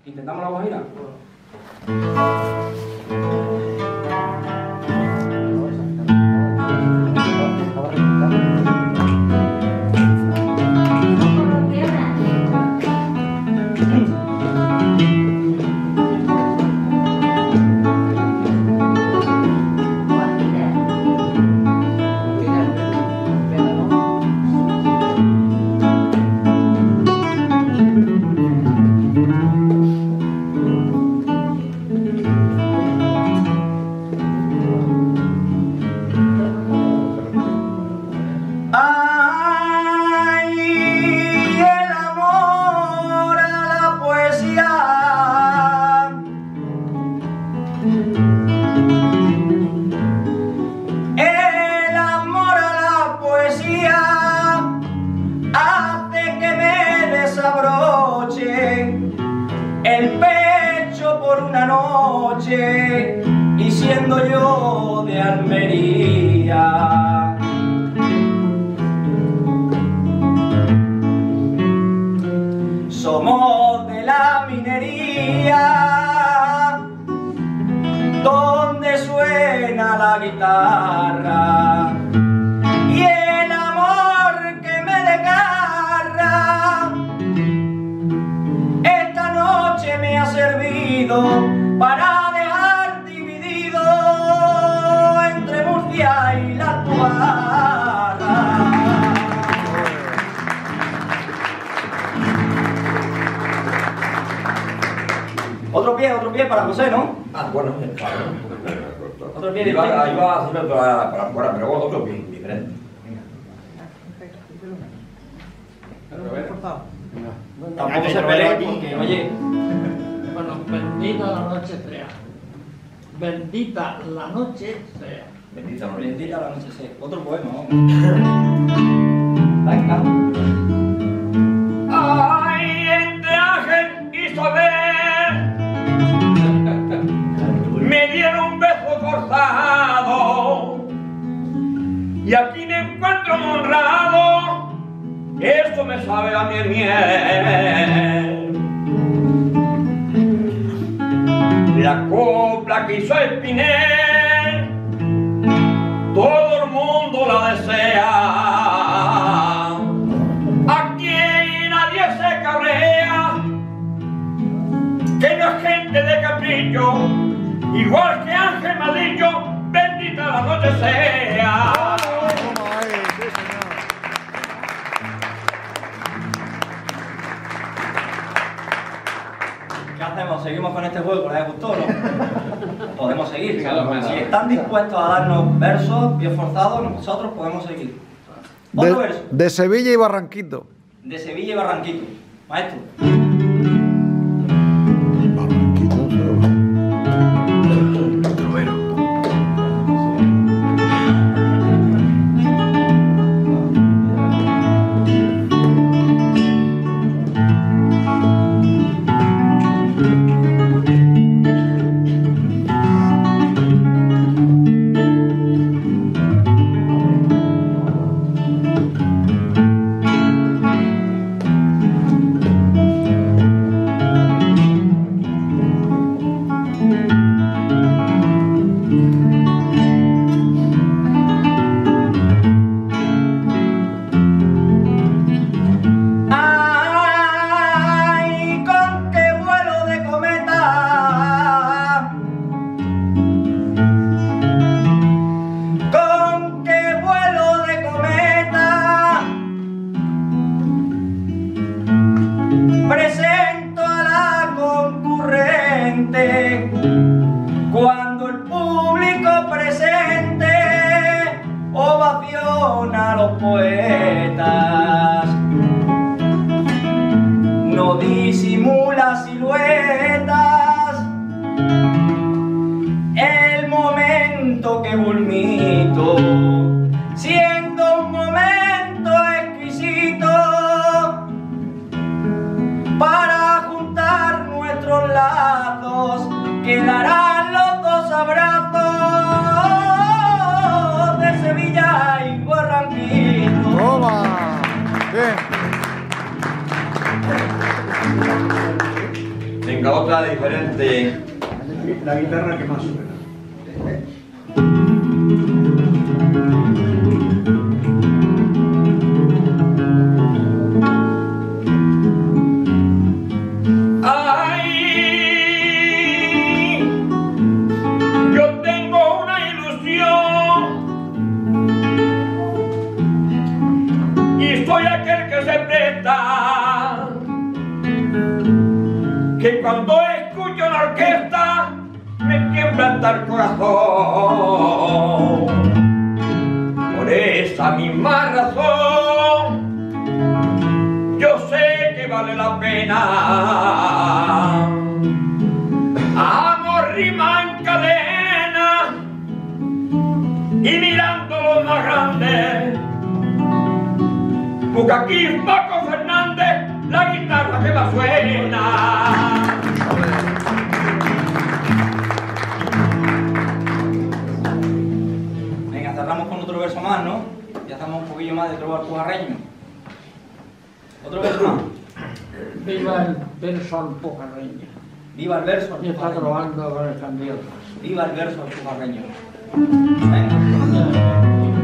¿Intentamos la Guajira? El pecho por una noche y siendo yo de Almería. Somos de la minería donde suena la guitarra y el amor que me desgarra esta noche me ha servido para dejar dividido entre Murcia y la Alpujarra. Otro pie para José, ¿no? Ah, bueno, claro. Otro pie Ahí va a hacer para afuera, pero otro pie diferente. Tampoco se pelee porque, oye... Bueno, bendita la noche sea. Bendita la noche sea. Bendita no Bendita la noche sea. Otro poema, vamos. Venga. Ay, entre Ángel y Soler me dieron un beso forzado y aquí me encuentro honrado. Eso me sabe a mi miel. La copla que hizo Espinel, todo el mundo la desea. Aquí nadie se cabrea, que no es gente de capricho, igual que Ángel Madrillo, bendita la noche sea. ¿Qué hacemos? ¿Seguimos con este juego? ¿Les gustó o no? Podemos seguir. Si están dispuestos a darnos versos bien forzados, nosotros podemos seguir. Otro verso. De Sevilla y Barranquito. De Sevilla y Barranquito. Maestro. Barranquito, Cuando el público presente ovaciona a los poetas, no disimula siluetas, el momento que vulmito, siendo un momento exquisito para juntar nuestros lazos, quedarán los dos abrazos de Sevilla y Barranquito. ¡Toma! Bien. Venga. Venga, otra diferente. La guitarra que más suena. Ay, yo tengo una ilusión y soy aquel que se presta, que cuando escucho la orquesta me tiembla hasta el corazón. Por esa misma razón yo sé que vale la pena. Amor rima en cadena y mirando lo más grande, porque aquí es Paco Fernández, la guitarra que va suena. Venga, cerramos con otro verso más, ¿no? Ya estamos un poquillo más de trovador alpujarreño. Otro verso más. Viva el verso alpujarreño. Viva el verso Y está alpujarreño. grabando con el candidato. Viva el verso alpujarreño. Venga.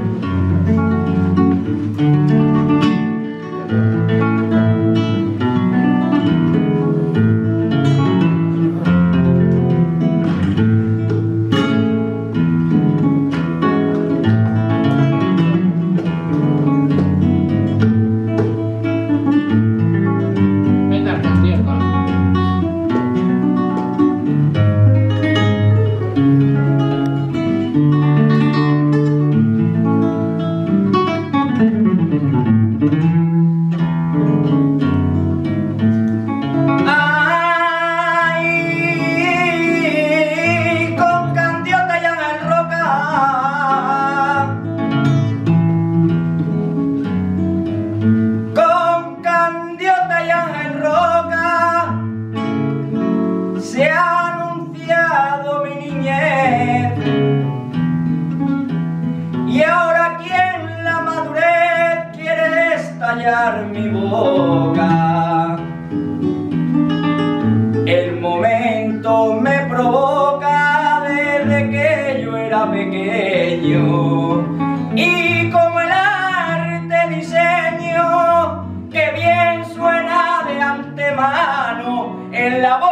Venga, el candidato. Ay, con Candiota y Ángel Roca, con Candiota y Ángel Roca, se ha anunciado mi niñez, y ahora aquí en la madurez quiere estallar mi boca. El momento me provoca desde que yo era pequeño, y como el arte diseño que bien suena de antemano en la voz